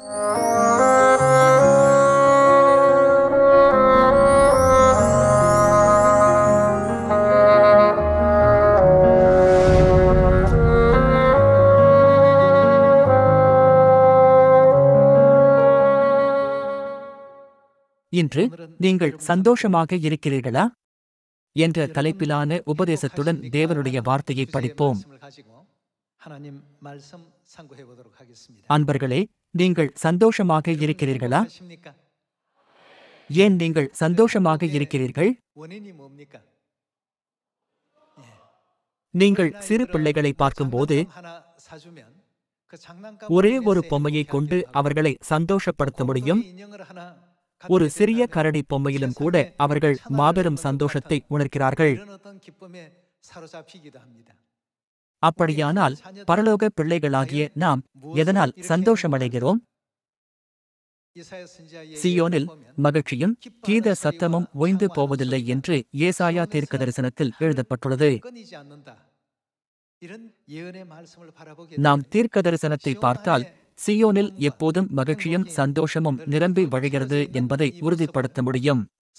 இன்று நீங்கள் சந்தோஷமாக இருக்கிறீர்களா என்ற தலைப்பிலான உபதேசத்துடன் தேவனுடைய வார்த்தையை படிப்போம். அன்பர்களே, நீங்கள் சந்தோஷமாக இருக்கிறீர்களா? ஏன் நீங்கள் சந்தோஷமாக இருக்கிறீர்கள்? நீங்கள் சிறு பிள்ளைகளை பார்க்கும்போது ஒரே ஒரு பொம்மையை கொண்டு அவர்களை சந்தோஷப்படுத்த முடியும். ஒரு சிறிய கரடி பொம்மையிலும் கூட அவர்கள் மாபெரும் சந்தோஷத்தை உணர்கிறார்கள். அப்படியானால் பரலோக பிள்ளைகளாகிய நாம் எதனால் சந்தோஷமடைகிறோம்? சீயோனில் மகிழ்ச்சியும் கீத சத்தமும் ஓய்ந்து போவதில்லை என்று ஏசாயா தீர்க்கதரிசனத்தில் எழுதப்பட்டுள்ளது. நாம் தீர்க்கதரிசனத்தை பார்த்தால் சீயோனில் எப்போதும் மகிழ்ச்சியும் சந்தோஷமும் நிரம்பி வழிகிறது என்பதை உறுதிப்படுத்த முடியும்.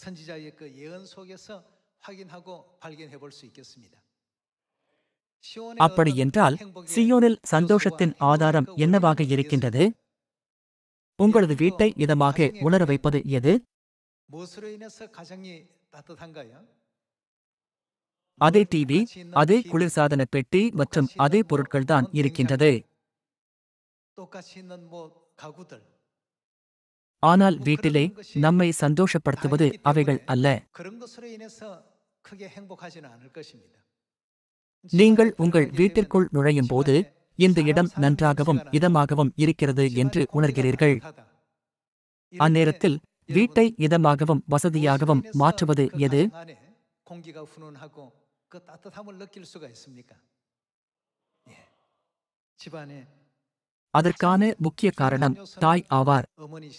அப்படி என்றால் சீயோனில் சந்தோஷத்தின் ஆதாரம் என்னவாக இருக்கின்றது? உங்களது வீட்டை இதமாக உணர வைப்பது எது? அதே டிவி, அதே குளிர்சாதன பெட்டி மற்றும் அதே பொருட்கள்தான் இருக்கின்றது. ஆனால் வீட்டிலே நம்மை சந்தோஷப்படுத்துவது அவைகள் அல்ல. நீங்கள் உங்கள் வீட்டிற்குள் நுழையும் போது இந்த இடம் நன்றாகவும் இதமாகவும் இருக்கிறது என்று உணர்கிறீர்கள். அந்நேரத்தில் வீட்டை இதமாகவும் வசதியாகவும் மாற்றுவது எது? அதற்கான முக்கிய காரணம் தாய் ஆவார்.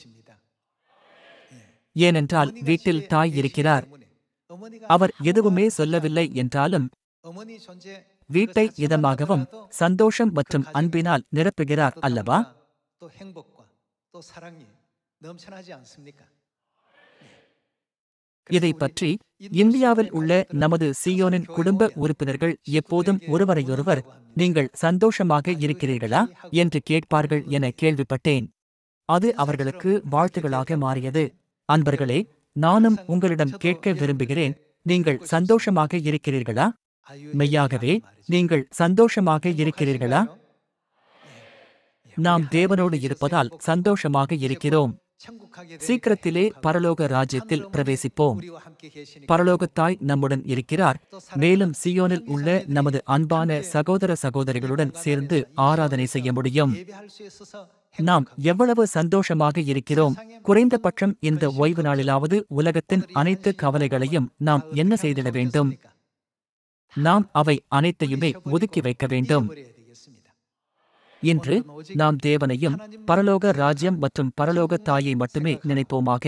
ஏனென்றால் வீட்டில் தாய் இருக்கிறார். அவர் எதுவுமே சொல்லவில்லை என்றாலும் வீட்டை இதமாகவும் சந்தோஷம் மற்றும் அன்பினால் நிரப்புகிறார் அல்லவா? இதை பற்றி இந்தியாவில் உள்ள நமது சீயோனின் குடும்ப உறுப்பினர்கள் எப்போதும் ஒருவரையொருவர் நீங்கள் சந்தோஷமாக இருக்கிறீர்களா என்று கேட்பார்கள் என கேள்விப்பட்டேன். அது அவர்களுக்கு வாழ்த்துகளாக மாறியது. அன்பர்களே, நானும் உங்களிடம் கேட்க விரும்புகிறேன், நீங்கள் சந்தோஷமாக இருக்கிறீர்களா? மெய்யாகவே நீங்கள் சந்தோஷமாக இருக்கிறீர்களா? நாம் தேவனோடு இருப்பதால் சந்தோஷமாக இருக்கிறோம். சீக்கிரத்திலே பரலோக ராஜ்யத்தில் பிரவேசிப்போம். பரலோகத்தாய் நம்முடன் இருக்கிறார். மேலும் சீயோனில் உள்ள நமது அன்பான சகோதர சகோதரிகளுடன் சேர்ந்து ஆராதனை செய்ய முடியும். நாம் எவ்வளவு சந்தோஷமாக இருக்கிறோம்! குறைந்தபட்சம் இந்த ஓய்வு நாளிலாவது உலகத்தின் அனைத்து கவலைகளையும் நாம் என்ன செய்திட வேண்டும்? நாம் அவை அனைத்தையுமே ஒதுக்கி வைக்க வேண்டும். இன்று நாம் தேவனையும் பரலோக ராஜ்யம் மற்றும் பரலோக தாயை மட்டுமே நினைப்போமாக.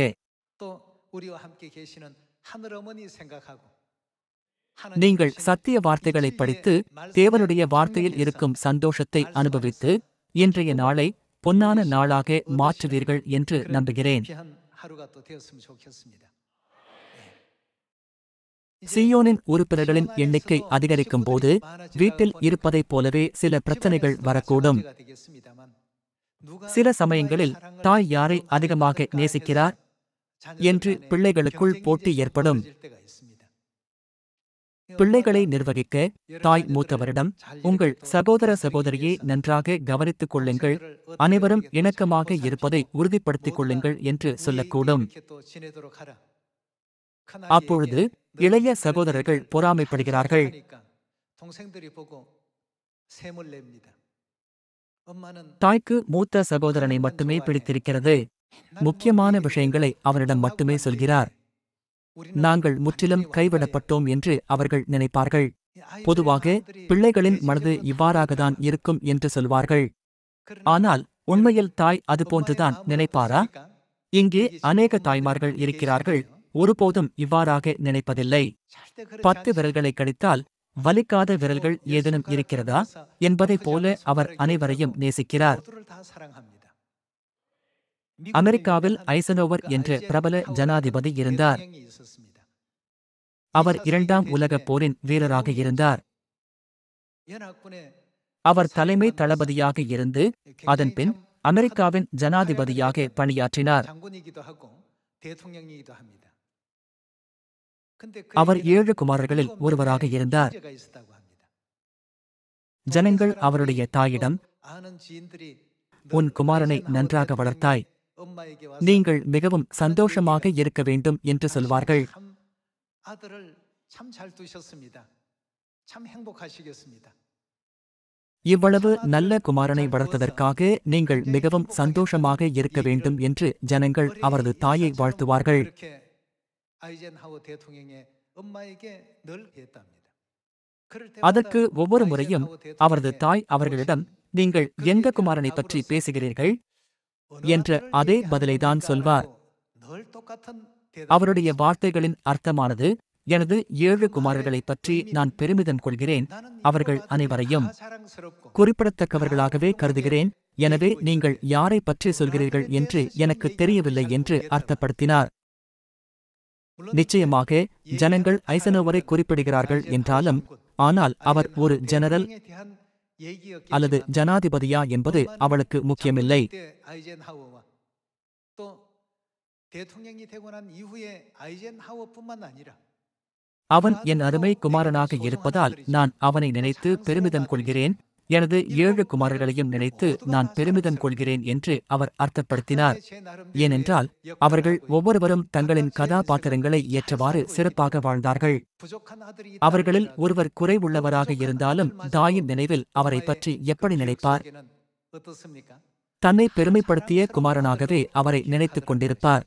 நீங்கள் சத்திய வார்த்தைகளை படித்து தேவனுடைய வார்த்தையில் இருக்கும் சந்தோஷத்தை அனுபவித்து இன்றைய நாளை பொன்னான நாளாக மாற்றுவீர்கள் என்று நம்புகிறேன். சீயோனின் உறுப்பினர்களின் எண்ணிக்கை அதிகரிக்கும் போது வீட்டில் இருப்பதைப் போலவே சில பிரச்சனைகள் வரக்கூடும். சில சமயங்களில் தாய் யாரை அதிகமாக நேசிக்கிறார் என்று பிள்ளைகளுக்குள் போட்டி ஏற்படும். பிள்ளைகளை நிர்வகிக்க தாய் மூத்தவரிடம், உங்கள் சகோதர சகோதரியை நன்றாக கவனித்துக் கொள்ளுங்கள், அனைவரும் இணக்கமாக இருப்பதை உறுதிப்படுத்திக் கொள்ளுங்கள் என்று சொல்லக்கூடும். அப்பொழுது இளைய சகோதரர்கள் பொறாமைப்படுகிறார்கள். தாய்க்கு மூத்த சகோதரனை மட்டுமே பிடித்திருக்கிறது. முக்கியமான விஷயங்களை அவனிடம் மட்டுமே சொல்கிறார். நாங்கள் முற்றிலும் கைவிடப்பட்டோம் என்று அவர்கள் நினைப்பார்கள். பொதுவாக பிள்ளைகளின் மனது இவ்வாறாகத்தான் இருக்கும் என்று சொல்வார்கள். ஆனால் உண்மையில் தாய் அதுபோன்றுதான் நினைப்பாரா? இங்கே அநேக தாய்மார்கள் இருக்கிறார்கள், ஒருபோதும் இவ்வாறாக நினைப்பதில்லை. 10 விரல்களை கடித்தால் வலிக்காத விரல்கள் ஏதேனும் இருக்கிறதா என்பதைப் போல அவர் அனைவரையும் நேசிக்கிறார். அமெரிக்காவில் ஐசனோவர் என்ற பிரபல ஜனாதிபதி இருந்தார். அவர் 2ஆம் உலகப் போரின் வீரராக இருந்தார். அவர் தலைமை தளபதியாக இருந்து அதன்பின் அமெரிக்காவின் ஜனாதிபதியாக பணியாற்றினார். அவர் 7 குமாரர்களில் ஒருவராக இருந்தார். ஜனங்கள் அவருடைய தாயிடம், உன் குமாரனை நன்றாக வளர்த்தாய், நீங்கள் மிகவும் சந்தோஷமாக இருக்க வேண்டும் என்று சொல்வார்கள். இவ்வளவு நல்ல குமாரனை வளர்த்ததற்காக நீங்கள் மிகவும் சந்தோஷமாக இருக்க வேண்டும் என்று ஜனங்கள் அவரது தாயை வாழ்த்துவார்கள். அதற்கு ஒவ்வொரு முறையும் அவரது தாய் அவர்களிடம், நீங்கள் எந்த குமாரனை பற்றி பேசுகிறீர்கள் என்ற அதே பதிலைதான் சொல்வார். அவருடைய வார்த்தைகளின் அர்த்தமானது, எனது 7 குமாரர்களைப் பற்றி நான் பெருமிதம் கொள்கிறேன், அவர்கள் அனைவரையும் குறிப்பிடத்தக்கவர்களாகவே கருதுகிறேன், எனவே நீங்கள் யாரை பற்றி சொல்கிறீர்கள் என்று எனக்கு தெரியவில்லை என்று அர்த்தப்படுத்தினார். நிச்சயமாக ஜனங்கள் ஐசனோவரை குறிப்பிடுகிறார்கள் என்றாலும், ஆனால் அவர் ஒரு ஜெனரல் அல்லது ஜனாதிபதியா என்பது அவளுக்கு முக்கியமில்லை. அவன் என் அருமை குமாரனாக இருப்பதால் நான் அவனை நினைத்து பெருமிதம் கொள்கிறேன், எனது 7 குமாரர்களையும் நினைத்து நான் பெருமிதம் கொள்கிறேன் என்று அவர் அர்த்தப்படுத்தினார். ஏனென்றால் அவர்கள் ஒவ்வொருவரும் தங்களின் கதாபாத்திரங்களை ஏற்றவாறு சிறப்பாக வாழ்ந்தார்கள். அவர்களில் ஒருவர் குறைவுள்ளவராக இருந்தாலும் தாயின் நினைவில் அவரை பற்றி எப்படி நினைப்பார்? தன்னை பெருமைப்படுத்திய குமாரனாகவே அவரை நினைத்துக் கொண்டிருப்பார்.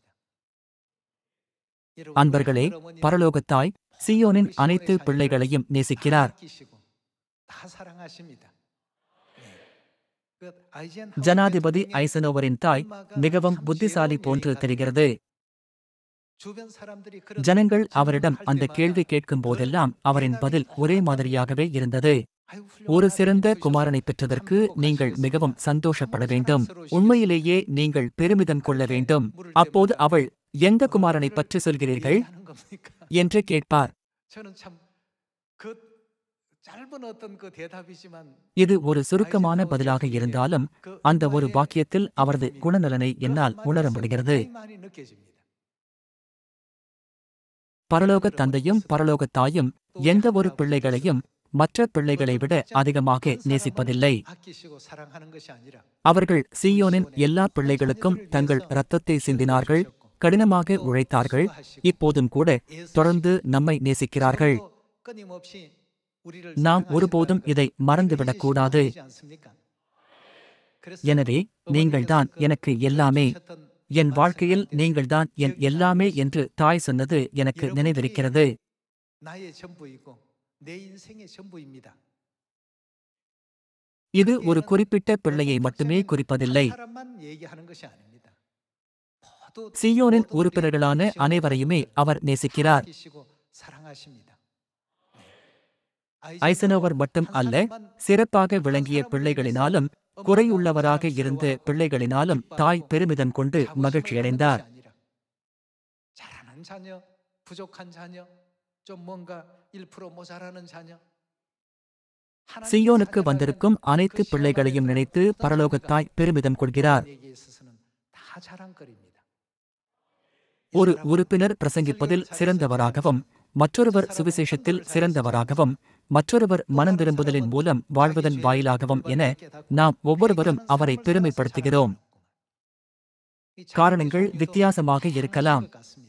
அன்பர்களே, பரலோகத்தாய் சீயோனின் அனைத்து பிள்ளைகளையும் நேசிக்கிறார். ஜனாதிபதி ஐசனோவரின் தாய் மிகவும் புத்திசாலி போன்று தெரிகிறது. ஜனங்கள் அவரிடம் அந்த கேள்வி கேட்கும் போதெல்லாம் அவரின் பதில் ஒரே மாதிரியாகவே இருந்தது. ஒரு சிறந்த குமாரனை பெற்றதற்கு நீங்கள் மிகவும் சந்தோஷப்பட வேண்டும், உண்மையிலேயே நீங்கள் பெருமிதம் கொள்ள வேண்டும். அப்போது அவள், எந்த குமாரனை பற்றி சொல்கிறீர்கள் என்று கேட்பார். இது ஒரு சுருக்கமான பதிலாக இருந்தாலும் அந்த ஒரு வாக்கியத்தில் அவரது குணநலனை என்னால் உணர முடிகிறது. பரலோக தந்தையும் பரலோக தாயும் எந்த ஒரு பிள்ளைகளையும் மற்ற பிள்ளைகளை விட அதிகமாக நேசிப்பதில்லை. அவர்கள் சீயோனின் எல்லா பிள்ளைகளுக்கும் தங்கள் இரத்தத்தை சிந்தினார்கள், கடினமாக உழைத்தார்கள், இப்போதும் கூட தொடர்ந்து நம்மை நேசிக்கிறார்கள். நாம் ஒருபோதும் இதை மறந்துவிடக்கூடாது. எனவே நீங்கள்தான் எனக்கு எல்லாமே, என் வாழ்க்கையில் நீங்கள்தான் என் எல்லாமே என்று தாய் சொன்னது எனக்கு நினைவிருக்கிறது. இது ஒரு குறிப்பிட்ட பிள்ளையை மட்டுமே குறிப்பதில்லை. சீயோனின் உறுப்பினர்களான அனைவரையுமே அவர் நேசிக்கிறார். ஐசனோவர் மட்டும் அல்ல, சிறப்பாக விளங்கிய பிள்ளைகளினாலும் குறையுள்ளவராக இருந்த பிள்ளைகளினாலும் தாய் பெருமிதம் கொண்டு மகிழ்ச்சியடைந்தார். சீயோனுக்கு வந்திருக்கும் அனைத்து பிள்ளைகளையும் நினைத்து பரலோகத்தாய் பெருமிதம் கொள்கிறார். ஒரு உறுப்பினர் பிரசங்கிப்பதில் சிறந்தவராகவும், மற்றொருவர் சுவிசேஷத்தில் சிறந்தவராகவும், மற்றொருவர் மனம் திரும்புதலின் மூலம் வாழ்வதன் வாயிலாகவும் என நாம் ஒவ்வொருவரும் அவரை பெருமைப்படுத்துகிறோம். காரணங்கள் வித்தியாசமாக இருக்கலாம்.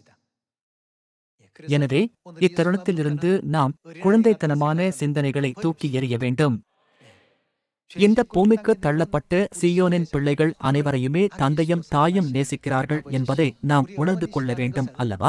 எனவே இத்தருணத்திலிருந்து நாம் குழந்தைத்தனமான சிந்தனைகளை தூக்கி எறிய வேண்டும். இந்த பூமிக்கு தள்ளப்பட்ட சீயோனின் பிள்ளைகள் அனைவரையுமே தந்தையும் தாயும் நேசிக்கிறார்கள் என்பதை நாம் உணர்ந்து கொள்ள வேண்டும் அல்லவா?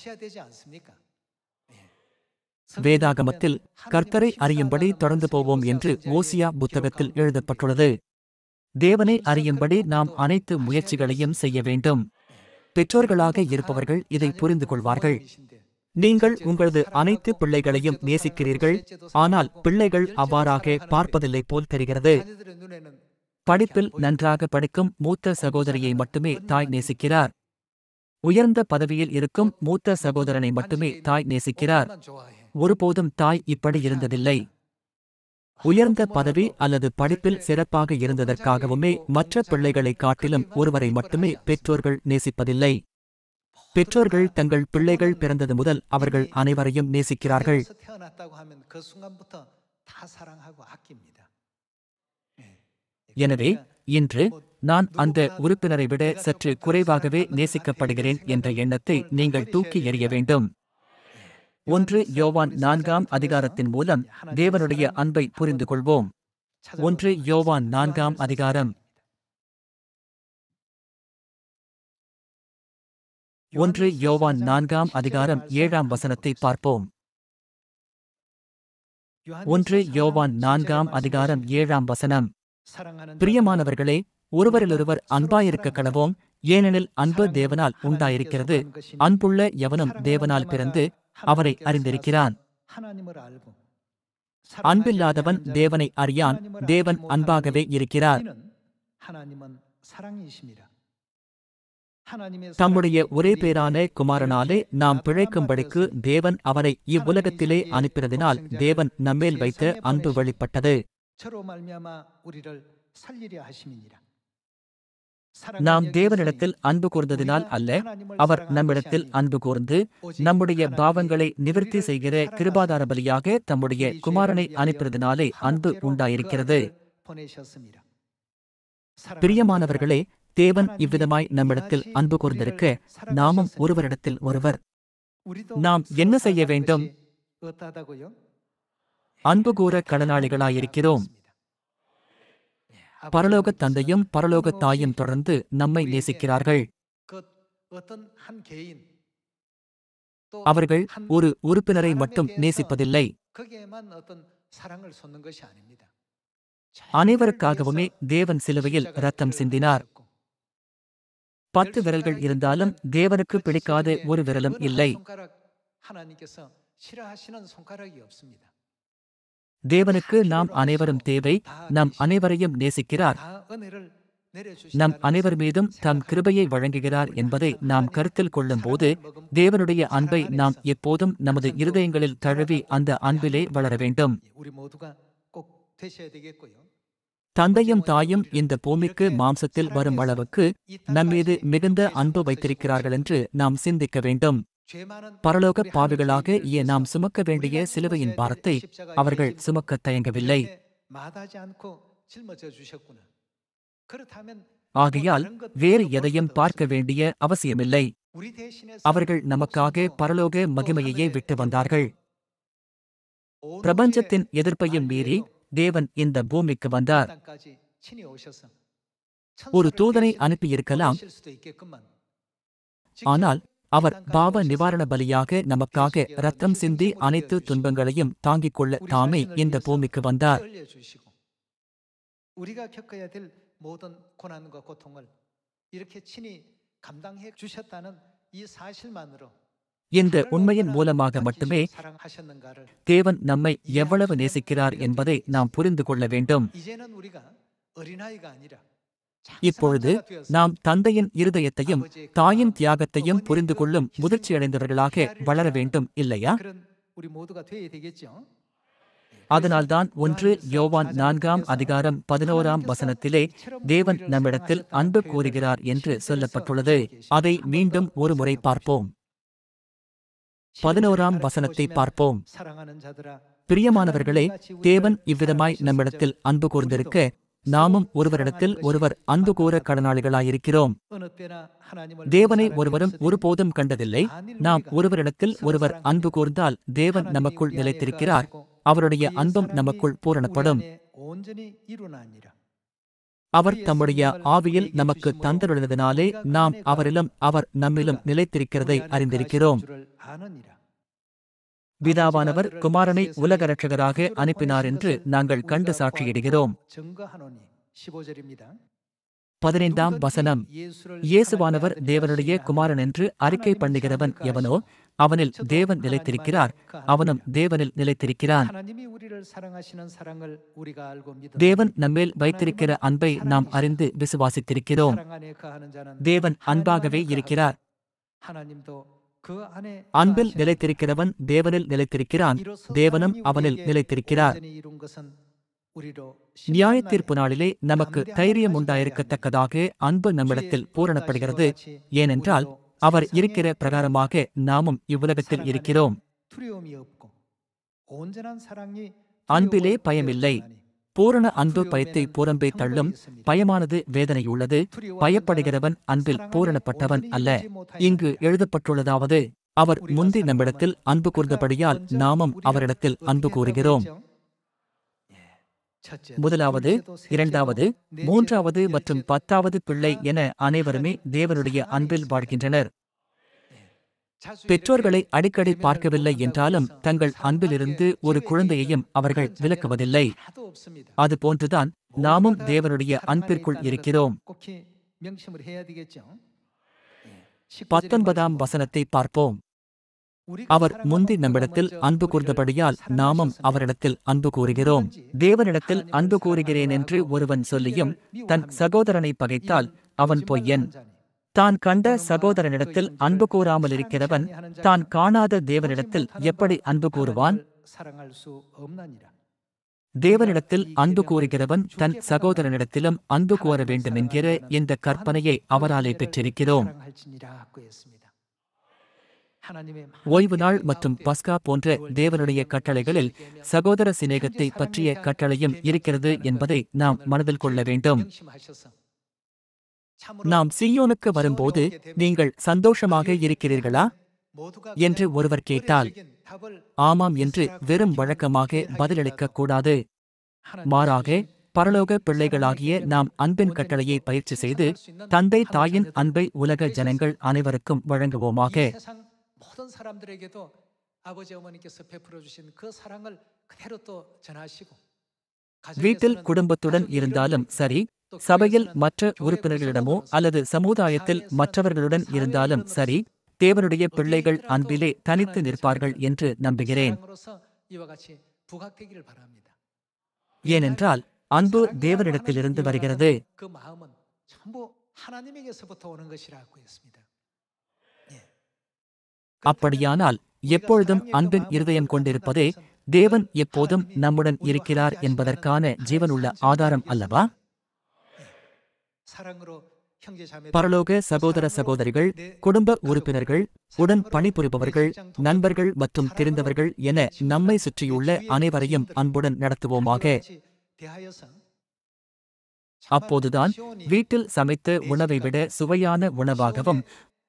வேதாகமத்தில் கர்த்தரை அறியும்படி தொடர்ந்து போவோம் என்று ஓசியா புத்தகத்தில் எழுதப்பட்டுள்ளது. தேவனை அறியும்படி நாம் அனைத்து முயற்சிகளையும் செய்ய வேண்டும். பெற்றோர்களாக இருப்பவர்கள் இதை புரிந்து கொள்வார்கள். நீங்கள் உங்களது அனைத்து பிள்ளைகளையும் நேசிக்கிறீர்கள், ஆனால் பிள்ளைகள் அவ்வாறாக பார்ப்பதில்லை போல் தெரிகிறது. படிப்பில் நன்றாக படிக்கும் மூத்த சகோதரியை மட்டுமே தாய் நேசிக்கிறார். உயர்ந்த பதவியில் இருக்கும் மூத்த சகோதரனை மட்டுமே தாய் நேசிக்கிறார். ஒருபோதும் தாய் இப்படி இருந்ததில்லை. உயர்ந்த பதவி அல்லது படிப்பில் சிறப்பாக இருந்ததற்காகவுமே மற்ற பிள்ளைகளைக் காட்டிலும் ஒருவரை மட்டுமே பெற்றோர்கள் நேசிப்பதில்லை. பெற்றோர்கள் தங்கள் பிள்ளைகள் பிறந்தது முதல் அவர்கள் அனைவரையும் நேசிக்கிறார்கள். எனவே இன்று நான் அந்த உறுப்பினரை விட சற்று குறைவாகவே நேசிக்கப்படுகிறேன் என்ற எண்ணத்தை நீங்கள் தூக்கி எறிய வேண்டும். 1 யோவான் 4ஆம் அதிகாரத்தின் மூலம் தேவனுடைய அன்பை புரிந்து கொள்வோம். 1 யோவான் 4ஆம் அதிகாரம் 1 யோவான் 4ஆம் அதிகாரம் 7ஆம் வசனத்தை பார்ப்போம். 1 யோவான் 4ஆம் அதிகாரம் 7ஆம் வசனம். பிரியமானவர்களே, ஒருவரிலொருவர் அன்பாயிருக்க கடவோம், ஏனெனில் அன்பு தேவனால் உண்டாயிருக்கிறது. அன்புள்ள எவனும் தேவனால் பிறந்து அவரை அறிந்திருக்கிறான். அன்பில்லாதவன் தேவனை அறியான், தேவன் அன்பாகவே இருக்கிறார். தம்முடைய ஒரே பேரான குமாரனாலே நாம் பிழைக்கும்படிக்கு தேவன் அவரை இவ்வுலகத்திலே அனுப்பினதினால் தேவன் நம்மேல் வைத்த அன்பு வெளிப்பட்டது. நாம் தேவனிடத்தில் அன்பு கூர்ந்ததினால் அல்ல, அவர் நம்மிடத்தில் அன்பு கூர்ந்து நம்முடைய பாவங்களை நிவர்த்தி செய்கிற கிருபாதார பலியாக தம்முடைய குமாரனை அனுப்பினதினாலே அன்பு உண்டாயிருக்கிறது. பிரியமானவர்களே, தேவன் இவ்விதமாய் நம்மிடத்தில் அன்பு கூர்ந்திருக்க நாமும் ஒருவரிடத்தில் ஒருவர் நாம் என்ன செய்ய வேண்டும்? அன்பு கூற கடனாளிகளாயிருக்கிறோம். பரலோகத் தந்தையும் பரலோகத் தாயும் தொடர்ந்து நம்மை நேசிக்கிறார்கள். அவர்கள் ஒரு உறுப்பினரை மட்டும் நேசிப்பதில்லை. அனைவருக்காகவுமே தேவன் சிலுவையில் இரத்தம் சிந்தினார். 10 விரல்கள் இருந்தாலும் தேவனுக்கு பிடிக்காத ஒரு விரலும் இல்லை. தேவனுக்கு நாம் அனைவரும் தேவை. நம் அனைவரையும் நேசிக்கிறார். நம் அனைவர் மீதும் தம் கிருபையை வழங்குகிறார் என்பதை நாம் கருத்தில் கொள்ளும்போது தேவனுடைய அன்பை நாம் எப்போதும் நமது இருதயங்களில் தழுவி அந்த அன்பிலே வளர வேண்டும். தந்தையும் தாயும் இந்த பூமிக்கு மாம்சத்தில் வரும் அளவுக்கு நம்மீது மிகுந்த அன்பு வைத்திருக்கிறார்கள் என்று நாம் சிந்திக்க வேண்டும். பரலோக பாவிகளாக நாம் சுமக்க வேண்டிய சிலுவையின் பாரத்தை அவர்கள் சுமக்க தயங்கவில்லை. ஆகையால் வேறு எதையும் பார்க்க வேண்டிய அவசியமில்லை. அவர்கள் நமக்காக பரலோக மகிமையையே விட்டு வந்தார்கள். பிரபஞ்சத்தின் எதிர்ப்பையும் மீறி தேவன் இந்த பூமிக்கு வந்தார். ஒரு தூதனை அனுப்பியிருக்கலாம், ஆனால் அவர் பாவ நிவாரண பலியாக நமக்காக இரத்தம் சிந்தி அனைத்து துன்பங்களையும் தாங்கிக் கொள்ள தாமே இந்த பூமிக்கு வந்தார். இந்த உண்மையின் மூலமாக மட்டுமே தேவன் நம்மை எவ்வளவு நேசிக்கிறார் என்பதை நாம் புரிந்து கொள்ள வேண்டும். இப்பொழுது நாம் தந்தையின் இருதயத்தையும் தாயின் தியாகத்தையும் புரிந்து கொள்ளும் முதிர்ச்சியடைந்தவர்களாக வளர வேண்டும், இல்லையா? அதனால்தான் 1 யோவான் 4ஆம் அதிகாரம் 11ஆம் வசனத்திலே தேவன் நம்மிடத்தில் அன்பு கூறுகிறார் என்று சொல்லப்பட்டுள்ளது. அதை மீண்டும் ஒரு முறை பார்ப்போம். 11ஆம் வசனத்தை பார்ப்போம். பிரியமானவர்களே, தேவன் இவ்விதமாய் நம்மிடத்தில் அன்பு கூர்ந்திருக்க நாமும் ஒருவரிடத்தில் ஒருவர் அன்பு கூற கடனாளிகளாயிருக்கிறோம். தேவனை ஒருவரும் ஒருபோதும் கண்டதில்லை. நாம் ஒருவரிடத்தில் ஒருவர் அன்பு கூர்ந்தால் தேவன் நமக்குள் நிலைத்திருக்கிறார். அவருடைய அன்பும் நமக்குள் பூரணப்படும். அவர் தம்முடைய ஆவியில் நமக்கு தந்தருளினதினாலே நாம் அவரிலும் அவர் நம்மிலும் நிலைத்திருக்கிறதை அறிந்திருக்கிறோம். பிதாவானவர் குமாரனை உலக இரட்சகராக அனுப்பினார் என்று நாங்கள் கண்டு சாட்சியிடுகிறோம். 15ஆம் வசனம். இயேசுவானவர் தேவனுடைய குமாரன் என்று அறிக்கை பண்ணுகிறவன் எவனோ அவனில் தேவன் நிலைத்திருக்கிறார், அவனும் தேவனில் நிலைத்திருக்கிறான். தேவன் நம்மேல் வைத்திருக்கிற அன்பை நாம் அறிந்து விசுவாசித்திருக்கிறோம். தேவன் அன்பாகவே இருக்கிறார். அன்பில் நிலைத்திருக்கிறவன் தேவனில் நிலைத்திருக்கிறான், தேவனும் அவனில் நிலைத்திருக்கிறார். நியாயத்தீர்ப்பு நாளிலே நமக்கு தைரியம் உண்டாயிருக்கத்தக்கதாக அன்பு நம்மிடத்தில் பூரணப்படுகிறது. ஏனென்றால் அவர் இருக்கிற பிரகாரமாக நாமும் இவ்வுலகத்தில் இருக்கிறோம். அன்பிலே பயமில்லை. பூரண அன்பு பயத்தை புறம்பே தள்ளும். பயமானது வேதனையுள்ளது. பயப்படுகிறவன் அன்பில் பூரணப்பட்டவன் அல்ல. இங்கு எழுதப்பட்டுள்ளதாவது, அவர் முந்தி நம்மிடத்தில் அன்பு கூர்ந்தபடியால் நாமும் அவரிடத்தில் அன்பு கூறுகிறோம். முதலாவது, இரண்டாவது, மூன்றாவது மற்றும் 10வது பிள்ளை என அனைவருமே தேவனுடைய அன்பில் வாழ்கின்றனர். பெற்றோர்களை அடிக்கடி பார்க்கவில்லை என்றாலும் தங்கள் அன்பிலிருந்து ஒரு குழந்தையையும் அவர்கள் விலக்குவதில்லை. அதுபோன்றுதான் நாமும் தேவனுடைய அன்பிற்குள் இருக்கிறோம். 19ஆம் வசனத்தை பார்ப்போம். அவர் முந்தி நம்மிடத்தில் அன்பு கூர்ந்தபடியால் நாமும் அவரிடத்தில் அன்பு கூறுகிறோம். தேவனிடத்தில் அன்பு கூறுகிறேன் என்று ஒருவன் சொல்லியும் தன் சகோதரனை பகைத்தால் அவன் பொய்யன். தான் கண்ட சகோதரனிடத்தில் அன்பு கூறாமல் இருக்கிறவன் தான் காணாத தேவனிடத்தில் எப்படி அன்பு கூறுவான்? தேவனிடத்தில் அன்பு கூறுகிறவன் தன் சகோதரனிடத்திலும் அன்பு கூற வேண்டும் என்கிற இந்த கற்பனையை அவராலே பெற்றிருக்கிறோம். ஓய்வு நாள் மற்றும் பஸ்கா போன்ற தேவனுடைய கட்டளைகளில் சகோதர சிநேகத்தை பற்றிய கட்டளையும் இருக்கிறது என்பதை நாம் மனதில் கொள்ள வேண்டும். நாம் சீயோனுக்கு வரும்போது நீங்கள் சந்தோஷமாக இருக்கிறீர்களா என்று ஒருவர் கேட்டால், ஆமாம் என்று வெறும் வழக்கமாக பதிலளிக்க கூடாது. மாறாக பரலோக பிள்ளைகளாகிய நாம் அன்பின் கட்டளையை பயிற்சி செய்து தந்தை தாயின் அன்பை உலக ஜனங்கள் அனைவருக்கும் வழங்குவோமாக. வீட்டில் குடும்பத்துடன் இருந்தாலும் சரி, சபையில் மற்ற உறுப்பினர்களிடமோ அல்லது சமுதாயத்தில் மற்றவர்களுடன் இருந்தாலும் சரி, தேவனுடைய பிள்ளைகள் அன்பிலே தனித்து நிற்பார்கள் என்று நம்புகிறேன். ஏனென்றால் அன்பு தேவனிடத்திலிருந்து வருகிறது. அப்படியானால் எப்பொழுதும் அன்பின் இருதயம் கொண்டிருப்பதே தேவன் எப்போதும் நம்முடன் இருக்கிறார் என்பதற்கான ஜீவனுள்ள ஆதாரம் அல்லவா? பரலோக சகோதர சகோதரிகள், குடும்ப உறுப்பினர்கள், உடன் பணிபுரிபவர்கள், நண்பர்கள் மற்றும் தெரிந்தவர்கள் என நம்மை சுற்றியுள்ள அனைவரையும் அன்புடன் நடத்துவோமாக. அப்போதுதான் வீட்டில் சமைத்த உணவை விட சுவையான உணவாகவும்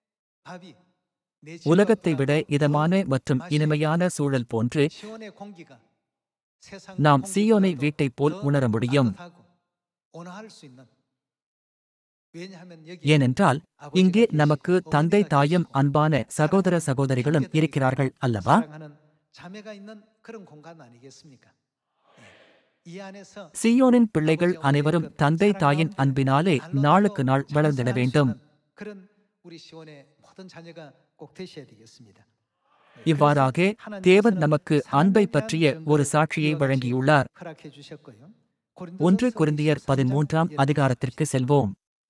உலகத்தை விட இதமான மற்றும் இனிமையான சூழல் போன்று நாம் சீயோனை வீட்டைப் போல் உணர முடியும். ஏனென்றால் இங்கே நமக்கு தந்தை தாயும் அன்பான சகோதர சகோதரிகளும் இருக்கிறார்கள் அல்லவா? சீயோனின் பிள்ளைகள் அனைவரும் தந்தை தாயின் அன்பினாலே நாளுக்கு நாள் வளர்ந்திட வேண்டும். இவ்வாறாக தேவன் நமக்கு அன்பை பற்றிய ஒரு சாட்சியை வழங்கியுள்ளார். 1 கொரிந்தியர் 13ஆம் அதிகாரத்திற்கு செல்வோம்.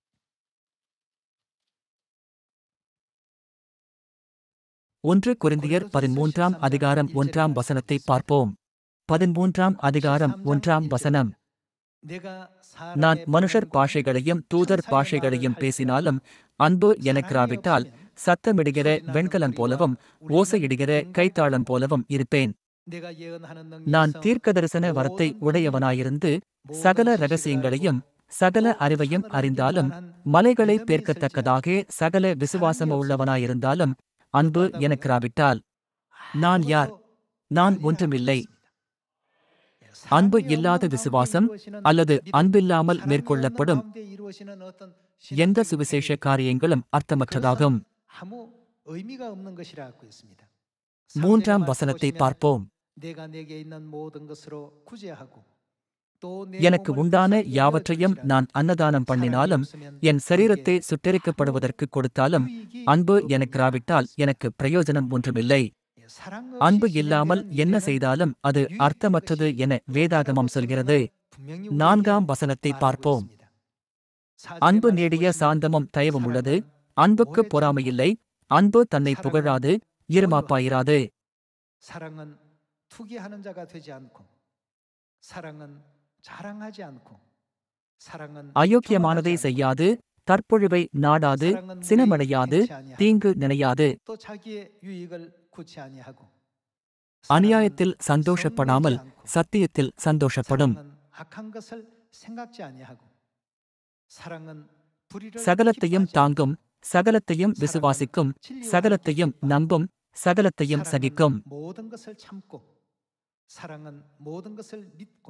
1 கொரிந்தியர் 13ஆம் அதிகாரம் 1ஆம் வசனத்தை பார்ப்போம். 13ஆம் அதிகாரம் 1ஆம் வசனம். நான் மனுஷர் பாஷைகளையும் தூதர் பாஷைகளையும் பேசினாலும் அன்பு எனக்கிராவிட்டால் சத்தமிடுகிற வெண்கலம் போலவும் ஓசையிடுகிற கைத்தாளம் போலவும் இருப்பேன். நான் தீர்க்கதரிசன வரத்தை உடையவனாயிருந்து சகல இரகசியங்களையும் சகல அறிவையும் அறிந்தாலும் மலைகளை பேர்க்கத்தக்கதாக சகல விசுவாசமுள்ளவனாயிருந்தாலும் அன்பு எனக்கிராவிட்டால் நான் யார்? நான் ஒன்றுமில்லை. அன்பு இல்லாத விசுவாசம் அல்லது அன்பில்லாமல் மேற்கொள்ளப்படும் எந்த சுவிசேஷ காரியங்களும் அர்த்தமற்றதாகும். 3ஆம் வசனத்தை பார்ப்போம். எனக்கு உண்டான யாவற்றையும் நான் அன்னதானம் பண்ணினாலும் என் சரீரத்தை சுட்டெரிக்கப்படுவதற்கு கொடுத்தாலும் அன்பு எனக்கிராவிட்டால் எனக்கு பிரயோஜனம் ஒன்றுமில்லை. அன்பு இல்லாமல் என்ன செய்தாலும் அது அர்த்தமற்றது என வேதாகமம் சொல்கிறது. 4ஆம் வசனத்தை பார்ப்போம். அன்பு நீடிய சாந்தமும் தயவும் உள்ளது. அன்புக்கு பொறாமையில்லை. அன்பு தன்னை புகழாது, இருமாப்பாயிராது. 사랑은 투기하는 자가 되지 않고 사랑은 자랑하지 않고 사랑은 அயோக்கியமானதை செய்யாது, தற்பொழிவை நாடாது, சினமடையாது, தீங்கு நினையாது. 또 자기의 유익을 구치 아니하고 அநியாயத்தில் சந்தோஷப்படாமல் சத்தியத்தில் சந்தோஷப்படும். 사랑은 악한 것을 생각지 아니하고 사랑은 불의를 சகலத்தையும் 기뻐하지 தாங்கும், சகலத்தையும் விசுவாசிக்கும், சகலத்தையும் நம்பும், சகலத்தையும் சகிக்கும். 사랑은 모든 것을 참고 사랑은 모든 것을 믿고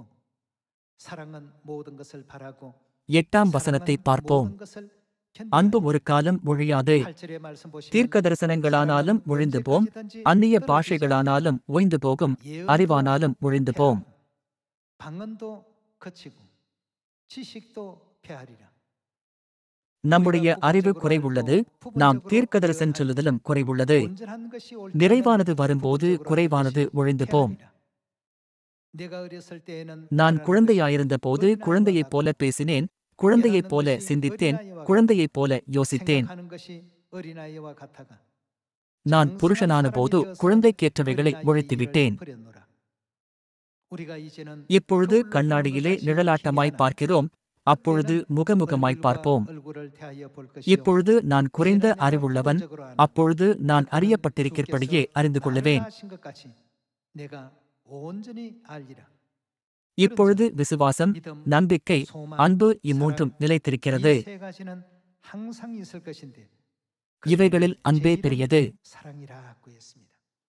사랑은 모든 것을 바라고 8ஆம் வசனத்தை பார்ப்போம். 모든 것을 அன்பு ஒரு காலம் ஒழியாது. 8절의 말씀 보시면 தீர்க்க தரிசனங்களானாலும் ஒழிந்து போம், அந்நிய பாஷைகளானாலும் ஓய்ந்து போகும், அறிவானாலும் ஒழிந்து போம். 방언도 거치고 지식도 폐하리라. நம்முடைய அறிவு குறைவுள்ளது. நாம் தீர்க்க தரிசனம் சொல்லுதலும் குறைவுள்ளது. 온전한 것이 올 நிறைவானது 때는 வரும்போது 궁극적으로 குறைவானது 그것이 ஒழிந்து போம். 폐하리라. 내가 어렸을 때에는 நான் 바라는 குழந்தையாயிருந்த போது 어린아이와 குழந்தையைப் போல பேசினேன், குழந்தையைப் போல சிந்தித்தேன், குழந்தையைப் போல யோசித்தேன். 생각하는 것이 어린아이와 같아가 நான் புருஷனான போது குழந்தைக்கேற்றவைகளை ஒழித்துவிட்டேன். 버렸노라. 우리가 이제는 இப்பொழுது 거울로 கண்ணாடியிலே 보는 것이 நிழலாட்டமாய் 희미하나 பார்க்கிறோம், அப்பொழுது முகமுகமாய் 얼굴과 பார்ப்போம். 얼굴을 대하여 볼 것이요. இப்பொழுது நான் குறைந்த 이제는 내가 அறிவுள்ளவன், 표적으로 아나. அப்பொழுது நான் 그는 அறியப்பட்டிருக்கிறபடியே 주께서 அறிந்து 나를 கொள்ளுவேன். 아신 것 같이 내가 온전히 알리라. இப்பொழுது விசுவாசம், 믿음, நம்பிக்கை, 소망, அன்பு 사랑, இம்மூன்றும் நிலைத்திருக்கிறது. 이 세 가지는 항상 있을 것인데 இவைகளில் அன்பே 제일은 பெரியது. 사랑이라고 했습니다.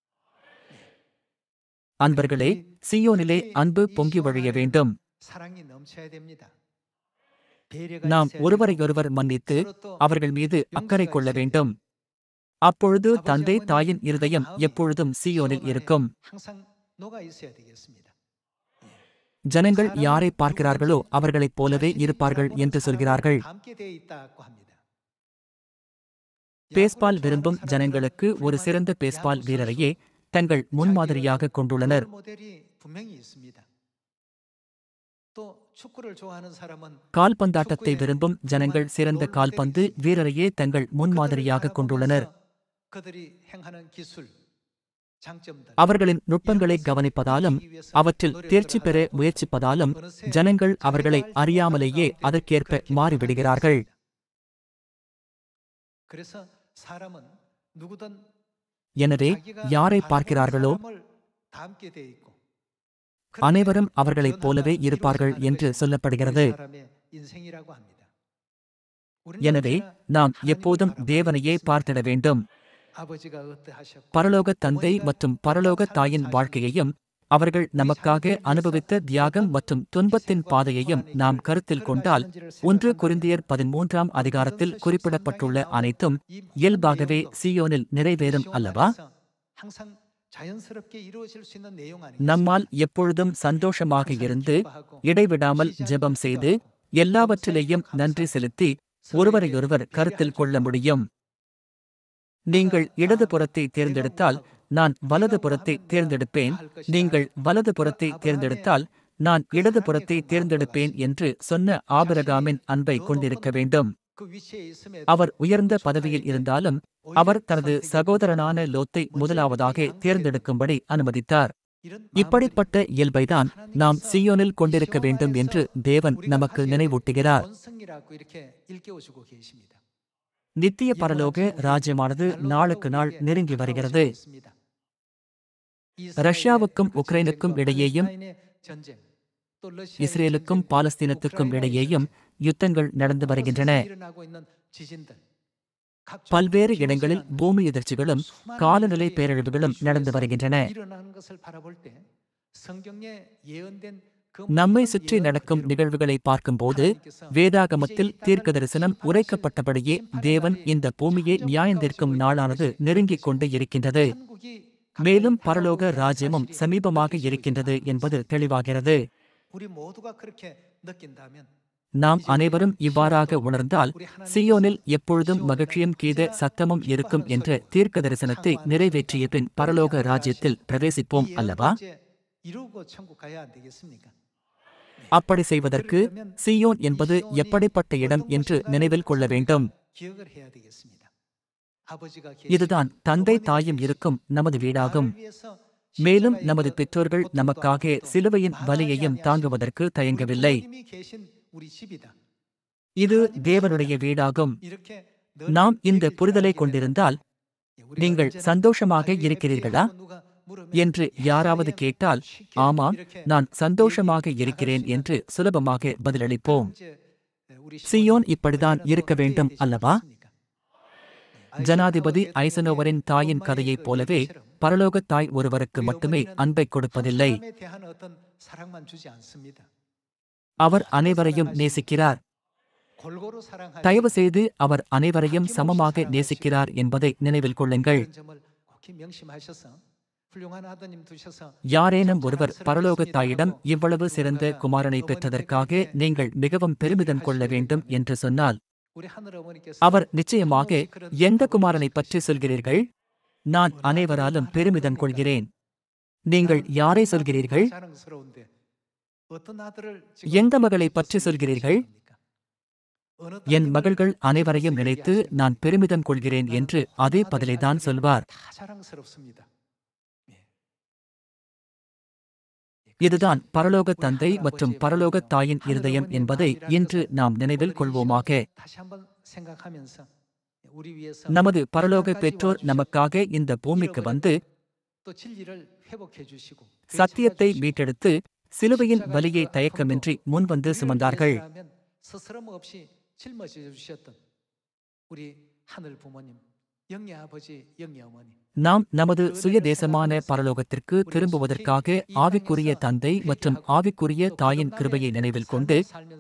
அன்பர்களே, சியோனிலே அன்பு பொங்கி வழிய வேண்டும். 사랑이 넘쳐야 됩니다. 배려가 நாம் 있어야 ஒருவரையொருவர் மன்னித்து 되고, 서로 또 அவர்கள் மீது அக்கறை 용서가 கொள்ள 있어야 வேண்டும். 됩니다. அப்பொழுது 아버지, தந்தை 어머니, தாயின் இருதயம் 마음이 எப்பொழுதும் சியோனில் 시온 안에 இருக்கும். 항상 녹아 있어야 되겠습니다. ஜனங்கள் 사람은 யாரை பார்க்கிறார்களோ 누구든지 அவர்களைப் போலவே 자신이 இருப்பார்கள் 바라보는 என்று 사람과 சொல்கிறார்கள். 함께 되어 있다고 합니다. பேஸ்பால் 야구를 விரும்பும் 좋아하는 ஜனங்களுக்கு 사람들은 ஒரு சிறந்த 훌륭한 பேஸ்பால் 야구 வீரரையே 선수, தங்கள் முன்மாதிரியாக கொண்டுள்ளனர். 롤 모델이 분명히 있습니다. 또 축구를 좋아하는 사람은 கால்பந்தாட்டத்தை விரும்பும் ஜனங்கள் சிறந்த கால்பந்து வீரரையே தங்கள் முன்மாதிரியாக கொண்டுள்ளனர். 그들이 행하는 기술, 장점들, அவர்களின் நுட்பங்களை கவனிப்பதாலும் அவற்றில் தேர்ச்சி பெற முயற்சிப்பதாலும் ஜனங்கள் அவர்களை அறியாமலேயே அதற்கேற்ப மாறிவிடுகிறார்கள். 그래서 사람은 누구든 எனவே 자기가 யாரை 바라보는 பார்க்கிறார்களோ 사람을 닮게 돼 있고 அனைவரும் அவர்களைப் போலவே இருப்பார்கள் என்று சொல்லப்படுகிறது. 사람의 인생이라고 합니다. எனவே நாம் எப்போதும் தேவனையே பார்த்திட வேண்டும். 아버지가 어떠하셨고 பரலோக தந்தை மற்றும் பரலோக தாயின் வாழ்க்கையையும் அவர்கள் நமக்காக அனுபவித்த தியாகம் மற்றும் துன்பத்தின் பாதையையும் நாம் கருத்தில் கொண்டால் 1 கொரிந்தியர் 13ஆம் அதிகாரத்தில் குறிப்பிடப்பட்டுள்ள அனைத்தும் இயல்பாகவே சீயோனில் நிறைவேறும் அல்லவா? 항상 자연스럽게 이루어질 수 있는 내용 நம்மால் எப்பொழுதும் சந்தோஷமாக இருந்து இடைவிடாமல் ஜெபம் செய்து எல்லாவற்றிலேயும் நன்றி செலுத்தி ஒருவரையொருவர் கருத்தில் கொள்ள முடியும். நீங்கள் இடது புறத்தை தேர்ந்தெடுத்தால் நான் வலது புறத்தை தேர்ந்தெடுப்பேன், நீங்கள் வலது புறத்தை தேர்ந்தெடுத்தால் நான் இடது புறத்தை தேர்ந்தெடுப்பேன் என்று சொன்ன ஆபிரகாமின் அன்பை கொண்டிருக்க வேண்டும். அவர் உயர்ந்த பதவியில் இருந்தாலும் அவர் தனது சகோதரனான லோத்தை முதலாவதாக தேர்ந்தெடுக்கும்படி அனுமதித்தார். இப்படிப்பட்ட இயல்பைதான் நாம் சீயோனில் கொண்டிருக்க வேண்டும் என்று தேவன் நமக்கு நினைவூட்டுகிறார். நித்திய பரலோக ராஜ்யமானது நாளுக்கு நாள் நெருங்கி வருகிறது. ரஷ்யாவுக்கும் உக்ரைனுக்கும் இடையேயும் இஸ்ரேலுக்கும் பாலஸ்தீனத்துக்கும் இடையேயும் யுத்தங்கள் நடந்து வருகின்றன. பல்வேறு இடங்களில் பூமி எதிர்ச்சிகளும் காலநிலை பேரழிவுகளும் நடந்து வருகின்றன. நம்மை சுற்றி நடக்கும் நிகழ்வுகளை பார்க்கும்போது வேதாகமத்தில் தீர்க்க தரிசனம் உரைக்கப்பட்டபடியே தேவன் இந்த பூமியை நியாயந்தீர்க்கும் நாளானது நெருங்கிக் கொண்டு இருக்கின்றது. மேலும் பரலோக ராஜ்யமும் சமீபமாக இருக்கின்றது என்பது தெளிவாகிறது. 우리 모두가 그렇게 느낀다면 நாம் அனைவரும் இவ்வாறாக உணர்ந்தால் சியோனில் எப்பொழுதும் மகிழ்ச்சியும் கீத சத்தமும் இருக்கும் என்ற தீர்க்க தரிசனத்தை நிறைவேற்றிய பின் பரலோக ராஜ்யத்தில் பிரவேசிப்போம் அல்லவா? 이루고 천국 가야 안 되겠습니까? அப்படி செய்வதற்கு சியோன் என்பது எப்படிப்பட்ட இடம் என்று நினைவில் கொள்ள வேண்டும். 기억을 해야 되겠습니다. 아버지가 இதுதான் தந்தை தாயும் இருக்கும் நமது வீடாகும். மேலும் நமது பெற்றோர்கள் நமக்காக சிலுவையின் வலியையும் தாங்குவதற்கு தயங்கவில்லை. இது தேவனுடைய வீடாகும். நாம் இந்த புரிதலை கொண்டிருந்தால், நீங்கள் சந்தோஷமாக இருக்கிறீர்களா என்று யாராவது கேட்டால், ஆமாம், நான் சந்தோஷமாக இருக்கிறேன் என்று சுலபமாக பதிலளிப்போம். சியோன் இப்படிதான் இருக்க வேண்டும் அல்லவா? ஜனாதிபதி ஐசனோவரின் தாயின் கதையைப் போலவே பரலோகத் தாய் ஒருவருக்கு மட்டுமே அன்பை கொடுப்பதில்லை. அவர் அனைவரையும் நேசிக்கிறார். தயவு செய்து அவர் அனைவரையும் சமமாக நேசிக்கிறார் என்பதை நினைவில் கொள்ளுங்கள். யாரேனும் ஒருவர் பரலோகத் தாயிடம் இவ்வளவு சிறந்த குமாரனை பெற்றதற்காக நீங்கள் மிகவும் பெருமிதம் கொள்ள வேண்டும் என்று சொன்னால், அவர் நிச்சயமாக, எந்த குமாரனை பற்றி சொல்கிறீர்கள்? நான் அனைவராலும் பெருமிதம் கொள்கிறேன். நீங்கள் யாரை சொல்கிறீர்கள்? எந்த மகளை பற்றி சொல்கிறீர்கள்? என் மகள்கள் அனைவரையும் நினைத்து நான் பெருமிதம் கொள்கிறேன் என்று அதே பதிலைதான் சொல்வார். இதுதான் பரலோக தந்தை மற்றும் பரலோக தாயின் இருதயம் என்பதை இன்று நாம் நினைவில் கொள்வோமாக. நமது பரலோக பெற்றோர் நமக்காக இந்த பூமிக்கு வந்து சத்தியத்தை மீட்டெடுத்து சிலுவையின் வலியை தயக்கமின்றி முன்வந்து சுமந்தார்கள். நாம் நமது சுயதேசமான பரலோகத்திற்கு திரும்புவதற்காக ஆவிக்குரிய தந்தை மற்றும் ஆவிக்குரிய தாயின் கிருபையை நினைவில் கொண்டு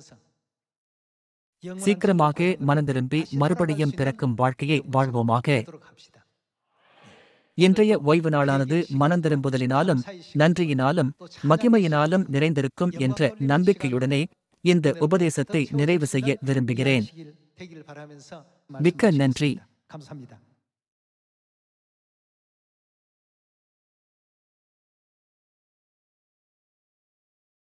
சீக்கிரமாக மனந்திரும்பி மறுபடியும் பிறக்கும் வாழ்க்கையை வாழ்வோமாக. இன்றைய ஓய்வு நாளானது மனந்திரும்புதலினாலும் நன்றியினாலும் மகிமையினாலும் நிறைந்திருக்கும் என்ற நம்பிக்கையுடனே இந்த உபதேசத்தை நிறைவு செய்ய விரும்புகிறேன். மிக்க நன்றி.